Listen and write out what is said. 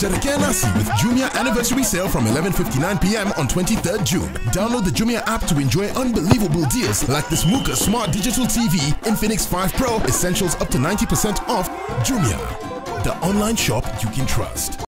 Shereke Nasi with Jumia anniversary sale from 11:59 p.m. on 23rd June. Download the Jumia app to enjoy unbelievable deals like this Mooka Smart Digital TV, Infinix 5 Pro, essentials up to 90% off. Jumia, the online shop you can trust.